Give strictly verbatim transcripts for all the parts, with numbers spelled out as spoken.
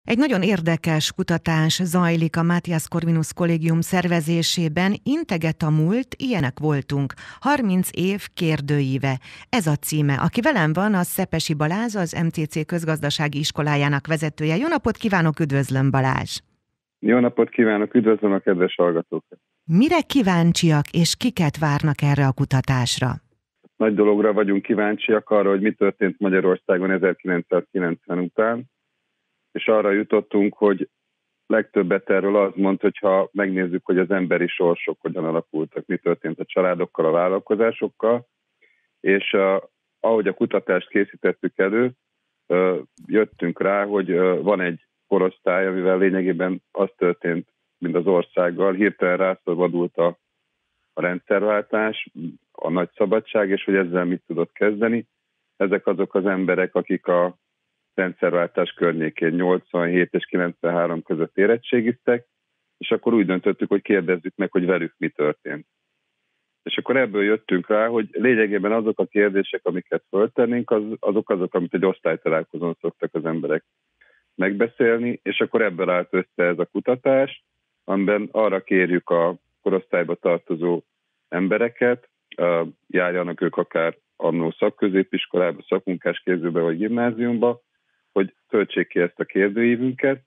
Egy nagyon érdekes kutatás zajlik a Matthias Corvinus Kollégium szervezésében. Integet a múlt, ilyenek voltunk. harminc év kérdőíve. Ez a címe. Aki velem van, az Szepesi Balázs, az em cé cé közgazdasági iskolájának vezetője. Jó napot kívánok, üdvözlöm, Balázs! Jó napot kívánok, üdvözlöm a kedves hallgatókat! Mire kíváncsiak és kiket várnak erre a kutatásra? Nagy dologra vagyunk kíváncsiak, arra, hogy mi történt Magyarországon ezerkilencszázkilencven után, és arra jutottunk, hogy legtöbbet erről az mond, hogyha megnézzük, hogy az emberi sorsok hogyan alakultak, mi történt a családokkal, a vállalkozásokkal, és uh, ahogy a kutatást készítettük elő, uh, jöttünk rá, hogy uh, van egy korosztály, amivel lényegében az történt, mint az országgal, hirtelen rászabadult a, a rendszerváltás, a nagy szabadság, és hogy ezzel mit tudott kezdeni. Ezek azok az emberek, akik a rendszerváltás környékén nyolcvanhét és kilencvenhárom között érettségiztek, és akkor úgy döntöttük, hogy kérdezzük meg, hogy velük mi történt. És akkor ebből jöttünk rá, hogy lényegében azok a kérdések, amiket föltennénk, az, azok azok, amit egy osztálytalálkozón szoktak az emberek megbeszélni, és akkor ebből állt össze ez a kutatás, amiben arra kérjük a korosztályba tartozó embereket, járjanak ők akár annó szakközépiskolába, szakmunkásképzőbe vagy gimnáziumba, hogy töltsék ki ezt a kérdőívünket.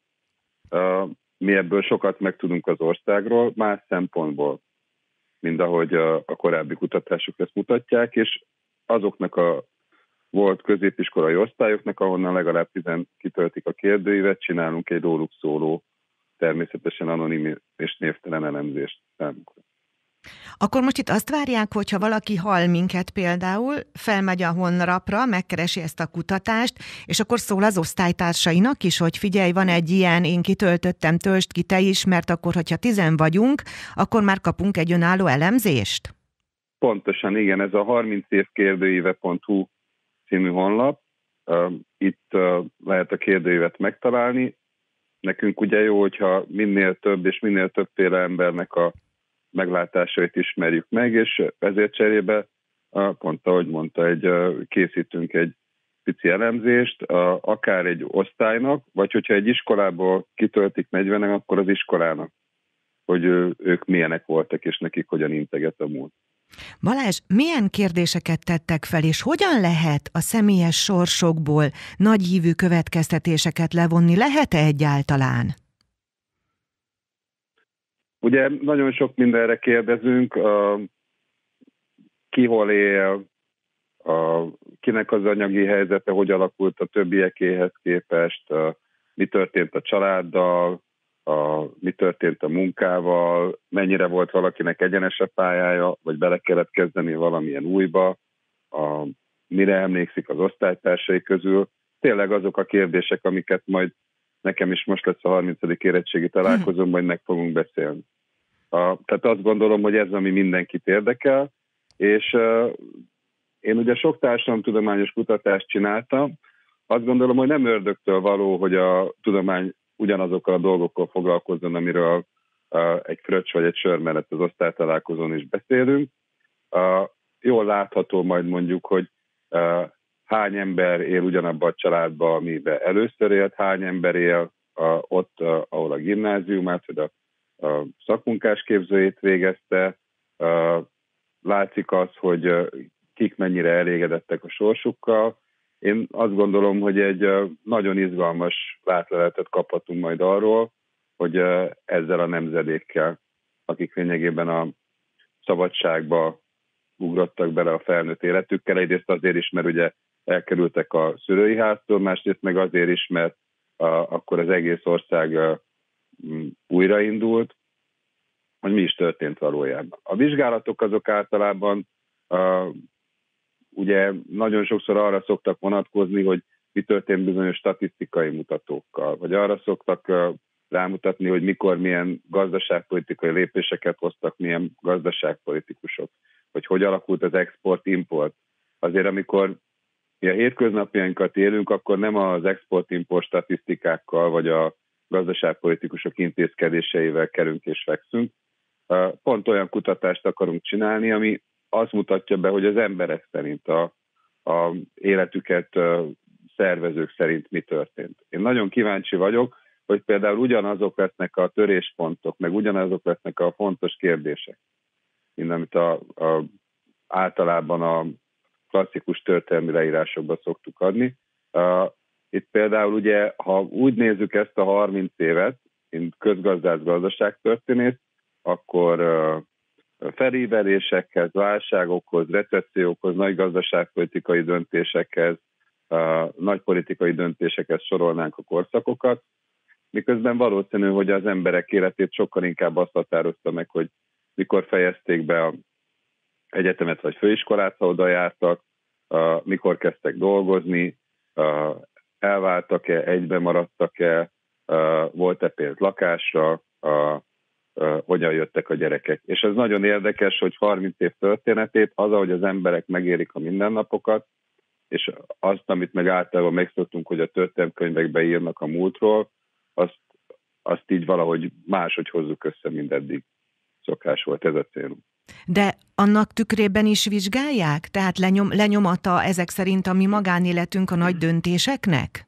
Mi ebből sokat megtudunk az országról, más szempontból, mint ahogy a korábbi kutatások ezt mutatják, és azoknak a volt középiskolai osztályoknak, ahonnan legalább tizen kitöltik a kérdőívet, csinálunk egy róluk szóló, természetesen anonim és névtelen elemzést számukra. Akkor most itt azt várják, hogyha valaki hall minket például, felmegy a honlapra, megkeresi ezt a kutatást, és akkor szól az osztálytársainak is, hogy figyelj, van egy ilyen, én kitöltöttem, töltsd ki te is, mert akkor, hogyha tizen vagyunk, akkor már kapunk egy önálló elemzést? Pontosan, igen, ez a harminc év kérdőíve pont hu című honlap. Itt lehet a kérdőívet megtalálni. Nekünk ugye jó, hogyha minél több és minél többféle embernek a meglátásait ismerjük meg, és ezért cserébe, pont ahogy mondta, egy, készítünk egy pici elemzést, akár egy osztálynak, vagy hogyha egy iskolából kitöltik negyvenen, akkor az iskolának, hogy ők milyenek voltak, és nekik hogyan integet a múlt. Balázs, milyen kérdéseket tettek fel, és hogyan lehet a személyes sorsokból nagyívű következtetéseket levonni? Lehet-e egyáltalán? Ugye nagyon sok mindenre kérdezünk, a, ki hol él, a, kinek az anyagi helyzete, hogy alakult a többiekéhez képest, a, mi történt a családdal, a, mi történt a munkával, mennyire volt valakinek egyenes a pályája, vagy bele kellett kezdeni valamilyen újba, a, mire emlékszik az osztálytársai közül. Tényleg azok a kérdések, amiket majd nekem is most lesz a harmincadik érettségi találkozón, majd meg fogunk beszélni. A, tehát azt gondolom, hogy ez, ami mindenkit érdekel, és uh, én ugye sok társadalomtudományos kutatást csináltam, azt gondolom, hogy nem ördögtől való, hogy a tudomány ugyanazokkal a dolgokkal foglalkozzon, amiről uh, egy fröccs vagy egy sör mellett az osztálytalálkozón is beszélünk. Uh, jól látható majd mondjuk, hogy uh, hány ember él ugyanabban a családban, amiben először élt, hány ember él uh, ott, uh, ahol a gimnáziumát, vagy a a szakmunkásképzőjét végezte. Látszik az, hogy kik mennyire elégedettek a sorsukkal. Én azt gondolom, hogy egy nagyon izgalmas látleletet kaphatunk majd arról, hogy ezzel a nemzedékkel, akik lényegében a szabadságba ugrottak bele a felnőtt életükkel, egyrészt azért is, mert ugye elkerültek a szülői háztól, másrészt meg azért is, mert akkor az egész ország újraindult, hogy mi is történt valójában. A vizsgálatok azok általában uh, ugye nagyon sokszor arra szoktak vonatkozni, hogy mi történt bizonyos statisztikai mutatókkal, vagy arra szoktak uh, rámutatni, hogy mikor milyen gazdaságpolitikai lépéseket hoztak, milyen gazdaságpolitikusok, hogy hogy alakult az export-import. Azért amikor mi a hétköznapjainkat élünk, akkor nem az export-import statisztikákkal, vagy a gazdaságpolitikusok intézkedéseivel kerünk és fekszünk. Pont olyan kutatást akarunk csinálni, ami azt mutatja be, hogy az emberek szerint, a, a életüket szervezők szerint mi történt. Én nagyon kíváncsi vagyok, hogy például ugyanazok lesznek a töréspontok, meg ugyanazok lesznek a fontos kérdések, mint amit a, a, általában a klasszikus történelmi leírásokban szoktuk adni. Uh, itt például ugye, ha úgy nézzük ezt a harminc évet, mint közgazdász gazdaságtörténész, akkor uh, felívelésekhez, válságokhoz, recessziókhoz, nagy gazdaságpolitikai döntésekhez, uh, nagy politikai döntésekhez sorolnánk a korszakokat, miközben valószínű, hogy az emberek életét sokkal inkább azt határozta meg, hogy mikor fejezték be a egyetemet vagy főiskolát, ha oda jártak, uh, mikor kezdtek dolgozni, uh, elváltak-e, egybe maradtak-e, uh, volt-e pénz lakásra, uh, uh, hogyan jöttek a gyerekek. És ez nagyon érdekes, hogy harminc év történetét, az, ahogy az emberek megérik a mindennapokat, és azt, amit meg általában megszoktunk, hogy a történelemkönyvekbe írnak a múltról, azt, azt így valahogy máshogy hozzuk össze, mint eddig szokás volt, ez a célunk. De annak tükrében is vizsgálják? Tehát lenyom, lenyomata ezek szerint a mi magánéletünk a nagy döntéseknek?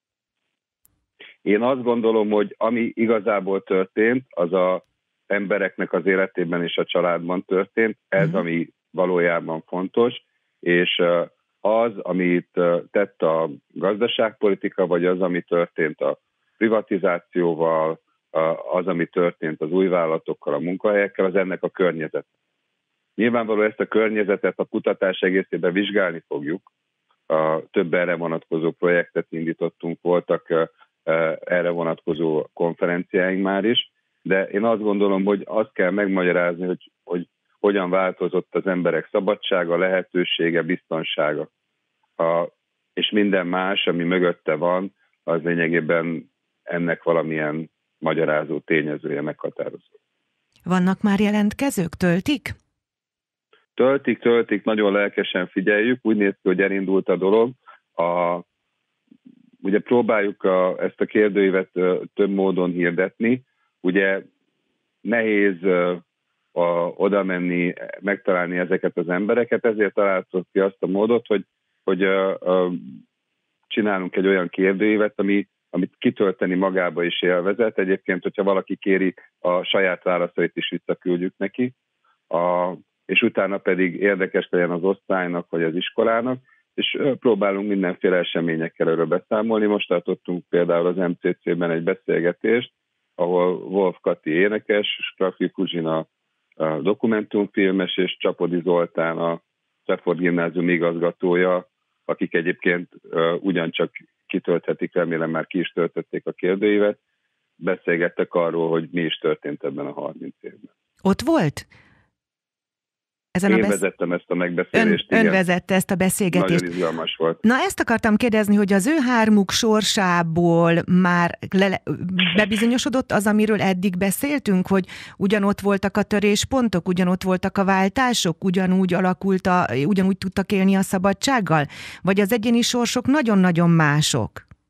Én azt gondolom, hogy ami igazából történt, az az embereknek az életében és a családban történt. Ez, uh-huh. ami valójában fontos, és az, amit tett a gazdaságpolitika, vagy az, ami történt a privatizációval, az, ami történt az új vállalatokkal, a munkahelyekkel, az ennek a környezet. Nyilvánvalóan ezt a környezetet a kutatás egészében vizsgálni fogjuk. Több erre vonatkozó projektet indítottunk, voltak erre vonatkozó konferenciáink már is, de én azt gondolom, hogy azt kell megmagyarázni, hogy, hogy hogyan változott az emberek szabadsága, lehetősége, biztonsága. A, és minden más, ami mögötte van, az lényegében ennek valamilyen magyarázó tényezője, meghatározó. Vannak már jelentkezők? Töltik? Töltik, töltik, nagyon lelkesen figyeljük. Úgy néz ki, hogy elindult a dolog. A, ugye próbáljuk a, ezt a kérdőívet több módon hirdetni. Ugye nehéz a, oda menni, megtalálni ezeket az embereket, ezért találtuk ki azt a módot, hogy, hogy a, a, csinálunk egy olyan kérdőívet, ami amit kitölteni magába is élvezet. Egyébként, hogyha valaki kéri, a saját válaszait is visszaküldjük neki, a, és utána pedig érdekes legyen az osztálynak, vagy az iskolának, és próbálunk mindenféle eseményekkel erről beszámolni. Most tartottunk például az em cé cé-ben egy beszélgetést, ahol Wolf Kati énekes, Strafi Kuzsina dokumentumfilmes, és Csapodi Zoltán a Stafford Gimnázium igazgatója, akik egyébként ugyancsak kitölthetik, remélem már ki is töltötték a kérdőívet, beszélgettek arról, hogy mi is történt ebben a harminc évben. Ott volt? Ezen Én a besz... vezettem ezt a megbeszélést. Ön, ön vezette ezt a beszélgetést. Nagyon izgalmas volt. Na, ezt akartam kérdezni, hogy az ő hármuk sorsából már le, bebizonyosodott az, amiről eddig beszéltünk, hogy ugyanott voltak a töréspontok, ugyanott voltak a váltások, ugyanúgy alakult a, ugyanúgy tudtak élni a szabadsággal? Vagy az egyéni sorsok nagyon-nagyon mások?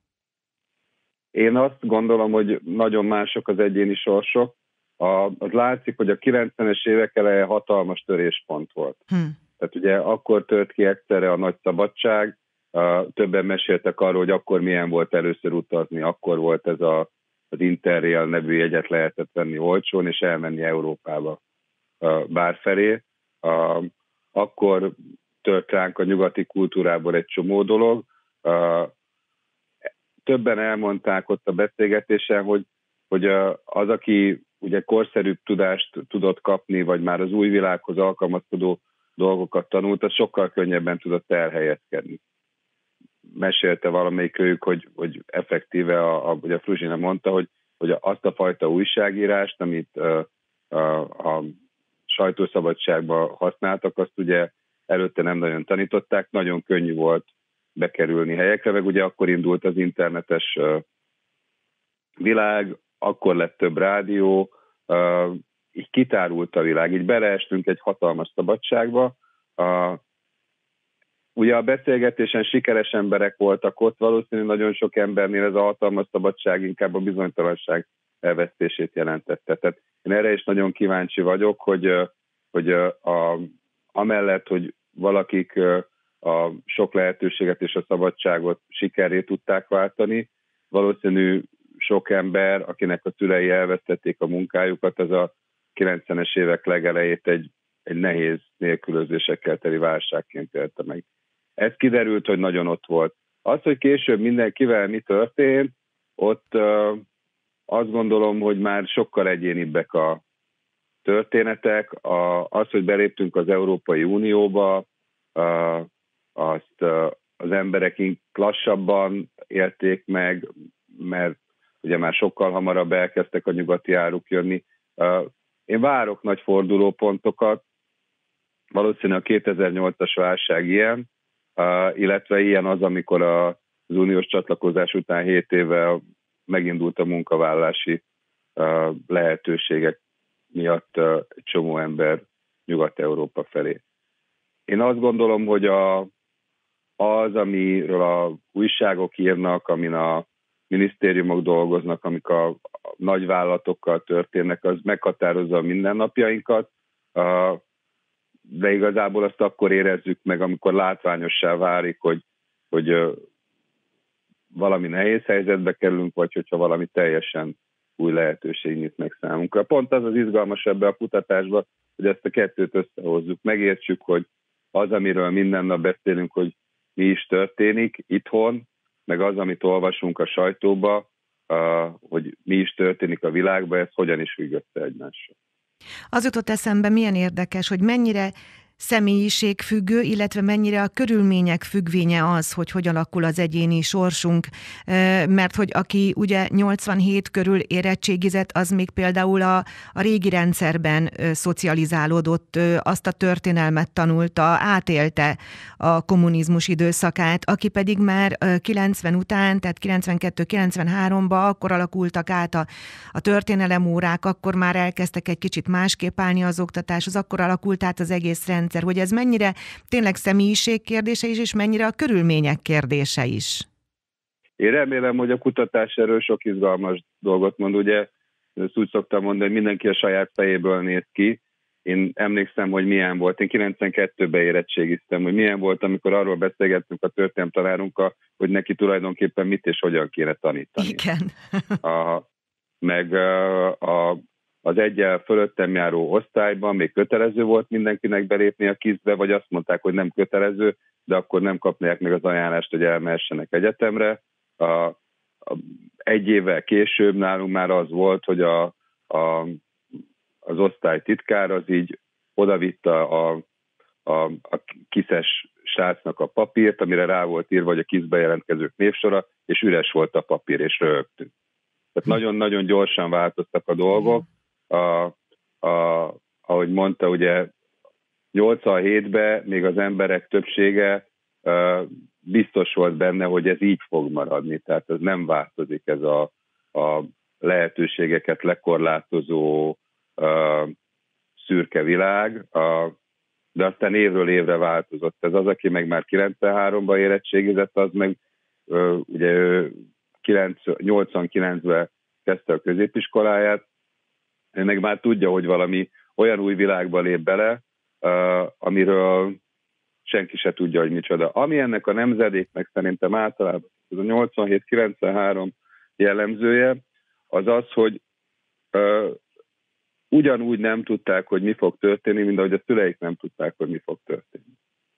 Én azt gondolom, hogy nagyon mások az egyéni sorsok. A, az látszik, hogy a kilencvenes évek eleje hatalmas töréspont volt. Hm. Tehát ugye akkor tört ki egyszerre a nagy szabadság, uh, többen meséltek arról, hogy akkor milyen volt először utazni, akkor volt ez a, az Interrail nevű jegyet lehetett venni olcsón, és elmenni Európába uh, bárfelé. Uh, akkor tört ránk a nyugati kultúrából egy csomó dolog. Uh, többen elmondták ott a beszélgetésen, hogy, hogy uh, az, aki ugye korszerűbb tudást tudott kapni, vagy már az új világhoz alkalmazkodó dolgokat tanult, az sokkal könnyebben tudott elhelyezkedni. Mesélte valamelyik ők, hogy, hogy effektíve, a, a, ugye a Fruzsina mondta, hogy, hogy azt a fajta újságírást, amit a, a, a sajtószabadságban használtak, azt ugye előtte nem nagyon tanították, nagyon könnyű volt bekerülni helyekre, meg ugye akkor indult az internetes világ, akkor lett több rádió, uh, így kitárult a világ, így beleestünk egy hatalmas szabadságba. Uh, ugye a beszélgetésen sikeres emberek voltak ott, valószínűleg nagyon sok embernél ez a hatalmas szabadság inkább a bizonytalanság elvesztését jelentette. Tehát én erre is nagyon kíváncsi vagyok, hogy, hogy a, amellett, hogy valakik a sok lehetőséget és a szabadságot sikerré tudták váltani, valószínű sok ember, akinek a szülei elvesztették a munkájukat, az a kilencvenes évek legelejét egy, egy nehéz nélkülözésekkel teli válságként élte meg. Ez kiderült, hogy nagyon ott volt. Az, hogy később mindenkivel mi történt, ott uh, azt gondolom, hogy már sokkal egyénibbek a történetek. A, az, hogy beléptünk az Európai Unióba, uh, azt uh, az emberek lassabban élték meg, mert ugye már sokkal hamarabb elkezdtek a nyugati áruk jönni. Uh, én várok nagy fordulópontokat, valószínűleg a kétezer-nyolcas válság ilyen, uh, illetve ilyen az, amikor a, az uniós csatlakozás után hét évvel megindult a munkavállalási uh, lehetőségek miatt uh, egy csomó ember Nyugat-Európa felé. Én azt gondolom, hogy a, az, amiről a újságok írnak, amin a minisztériumok dolgoznak, amik a, a nagyvállalatokkal történnek, az meghatározza a mindennapjainkat, uh, de igazából azt akkor érezzük meg, amikor látványossá válik, hogy, hogy uh, valami nehéz helyzetbe kerülünk, vagy hogyha valami teljesen új lehetőség nyit meg számunkra. Pont az az izgalmas ebbe a kutatásba, hogy ezt a kettőt összehozzuk, megértsük, hogy az, amiről minden nap beszélünk, hogy mi is történik itthon, meg az, amit olvasunk a sajtóba, hogy mi is történik a világban, ez hogyan is függ össze egymással. Az jutott eszembe, milyen érdekes, hogy mennyire személyiségfüggő, illetve mennyire a körülmények függvénye az, hogy hogy alakul az egyéni sorsunk, mert hogy aki ugye nyolcvanhét körül érettségizett, az még például a, a régi rendszerben szocializálódott, azt a történelmet tanulta, átélte a kommunizmus időszakát, aki pedig már kilencven után, tehát kilencvenkettő kilencvenháromban akkor alakultak át a, a történelemórák, akkor már elkezdtek egy kicsit másképp állni az oktatáshoz, akkor alakult át az egész rendszer, hogy ez mennyire tényleg személyiség kérdése is, és mennyire a körülmények kérdése is. Én remélem, hogy a kutatás erről sok izgalmas dolgot mond. Ugye ezt úgy szoktam mondani, hogy mindenki a saját fejéből néz ki. Én emlékszem, hogy milyen volt. Én kilencvenkettőben érettségiztem, hogy milyen volt, amikor arról beszélgettünk a történelemtanárunkkal, hogy neki tulajdonképpen mit és hogyan kéne tanítani. Igen. a, meg a, a az egyel fölöttem járó osztályban még kötelező volt mindenkinek belépni a kizbe, vagy azt mondták, hogy nem kötelező, de akkor nem kapnák meg az ajánlást, hogy elmehessenek egyetemre. A, a, egy évvel később nálunk már az volt, hogy a, a, az osztálytitkár az így odavitte a, a, a kiszes srácnak a papírt, amire rá volt írva, hogy a kizbe jelentkezők névsora, és üres volt a papír, és röhögtünk. Tehát nagyon-nagyon gyorsan változtak a dolgok. A, a, ahogy mondta, ugye nyolcvanhétben még az emberek többsége uh, biztos volt benne, hogy ez így fog maradni, tehát ez nem változik, ez a, a lehetőségeket lekorlátozó uh, szürke világ, uh, de aztán évről évre változott. Ez az, aki meg már kilencvenháromban érettségizett, az meg uh, ugye ő nyolcvankilencben kezdte a középiskoláját, ő meg már tudja, hogy valami olyan új világba lép bele, uh, amiről senki se tudja, hogy micsoda. Ami ennek a nemzedéknek szerintem általában ez a nyolcvanhét kilencvenhárom jellemzője, az az, hogy uh, ugyanúgy nem tudták, hogy mi fog történni, mint ahogy a szüleik nem tudták, hogy mi fog történni.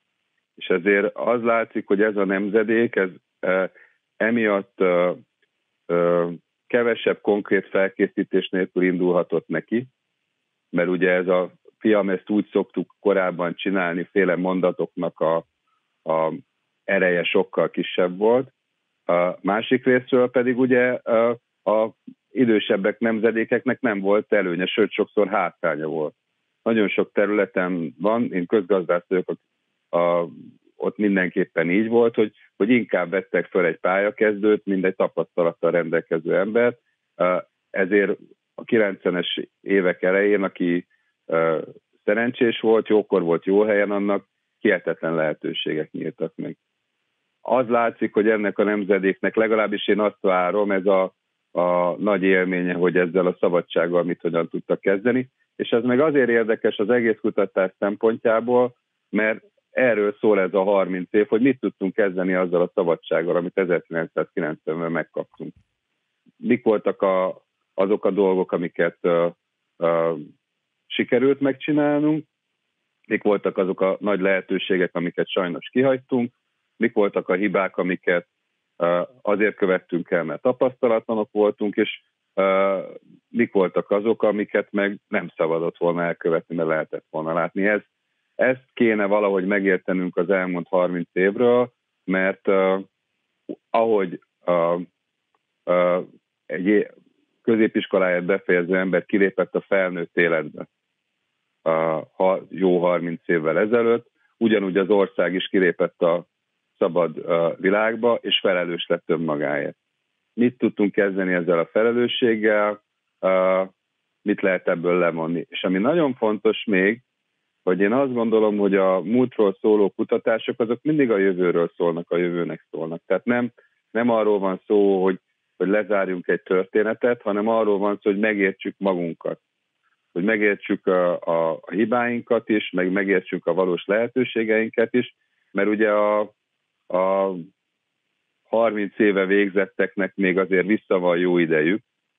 És ezért az látszik, hogy ez a nemzedék, ez uh, emiatt uh, uh, kevesebb konkrét felkészítés nélkül indulhatott neki, mert ugye ez a fiam, ezt úgy szoktuk korábban csinálni, féle mondatoknak a, a ereje sokkal kisebb volt. A másik részről pedig ugye a, a idősebbek nemzedékeknek nem volt előnye, sőt sokszor hátránya volt. Nagyon sok területen van, én közgazdász vagyok, a, a, ott mindenképpen így volt, hogy, hogy inkább vettek föl egy pályakezdőt, mint egy tapasztalattal rendelkező embert. Ezért a kilencvenes évek elején, aki szerencsés volt, jókor volt jó helyen, annak hihetetlen lehetőségek nyíltak meg. Az látszik, hogy ennek a nemzedéknek, legalábbis én azt várom, ez a, a nagy élménye, hogy ezzel a szabadsággal mit hogyan tudtak kezdeni, és ez meg azért érdekes az egész kutatás szempontjából, mert erről szól ez a harminc év, hogy mit tudtunk kezdeni azzal a szabadsággal, amit ezerkilencszázkilencvenben megkaptunk. mik voltak a, azok a dolgok, amiket uh, uh, sikerült megcsinálnunk, mik voltak azok a nagy lehetőségek, amiket sajnos kihagytunk, mik voltak a hibák, amiket uh, azért követtünk el, mert tapasztalatlanok voltunk, és uh, mik voltak azok, amiket meg nem szabadott volna elkövetni, mert lehetett volna látni. Ez, ezt kéne valahogy megértenünk az elmúlt harminc évről, mert uh, ahogy uh, uh, egy középiskoláját befejező ember kilépett a felnőtt életbe uh, jó harminc évvel ezelőtt, ugyanúgy az ország is kilépett a szabad uh, világba, és felelős lett önmagáért. Mit tudtunk kezdeni ezzel a felelősséggel, uh, mit lehet ebből lemonni. És ami nagyon fontos még, hogy én azt gondolom, hogy a múltról szóló kutatások azok mindig a jövőről szólnak, a jövőnek szólnak. Tehát nem, nem arról van szó, hogy, hogy lezárjunk egy történetet, hanem arról van szó, hogy megértsük magunkat. Hogy megértsük a, a, a hibáinkat is, meg megértsük a valós lehetőségeinket is, mert ugye a, a harminc éve végzetteknek még azért vissza van jó idejük,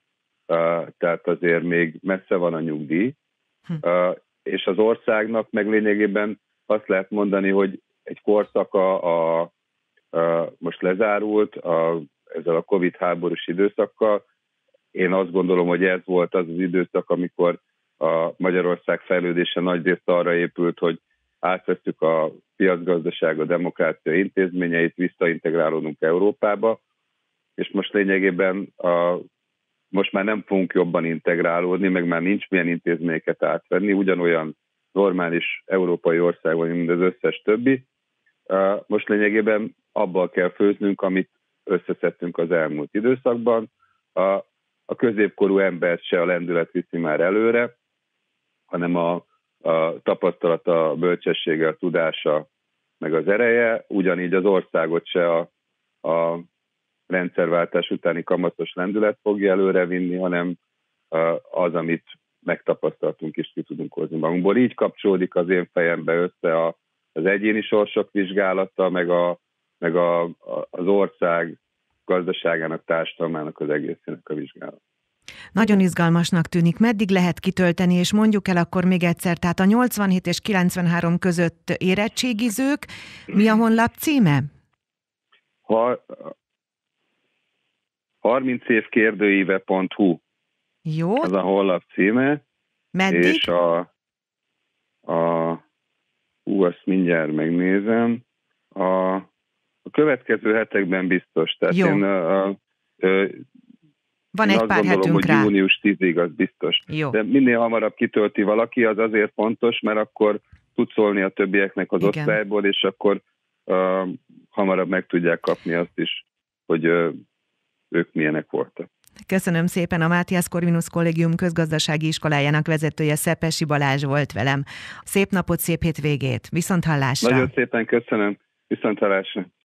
uh, tehát azért még messze van a nyugdíj, uh, és az országnak meg lényegében azt lehet mondani, hogy egy korszaka a, a, most lezárult a, ezzel a Covid háborús időszakkal. Én azt gondolom, hogy ez volt az az időszak, amikor a Magyarország fejlődése nagyrészt arra épült, hogy átvettük a piacgazdaság, a demokrácia intézményeit, visszaintegrálódunk Európába, és most lényegében a, most már nem fogunk jobban integrálódni, meg már nincs milyen intézményeket átvenni, ugyanolyan normális európai ország vagyunk, mint az összes többi. Most lényegében abban kell főznünk, amit összeszedtünk az elmúlt időszakban. A, a középkorú embert se a lendület viszi már előre, hanem a, a tapasztalata, a bölcsessége, a tudása, meg az ereje, ugyanígy az országot se a, a rendszerváltás utáni kamatos lendület fogja előrevinni, hanem az, amit megtapasztaltunk és ki tudunk hozni magunkból. Így kapcsolódik az én fejembe össze a, az egyéni sorsok vizsgálata, meg, a, meg a, a, az ország gazdaságának, társadalmának, az egészének a vizsgálata. Nagyon izgalmasnak tűnik. Meddig lehet kitölteni, és mondjuk el akkor még egyszer, tehát a nyolcvanhét és kilencvenhárom között érettségizők, mi a honlap címe? Ha, harminc év kérdőíve pont hu. Jó. Az a honlap címe. Meddig? És a, a hú, azt mindjárt megnézem. A, a következő hetekben biztos. Tehát jó. én a, a, Van én egy azt pár gondolom, hetünk hogy rá. június tizediig az biztos. Jó. De minél hamarabb kitölti valaki, az azért fontos, mert akkor tud szólni a többieknek az igen. osztályból, és akkor uh, hamarabb meg tudják kapni azt is, hogy uh, ők milyenek voltak. Köszönöm szépen, a Matthias Corvinus Kollégium közgazdasági iskolájának vezetője, Szepessy Balázs volt velem. Szép napot, szép hétvégét, viszonthallásra! Nagyon szépen köszönöm, viszonthallásra!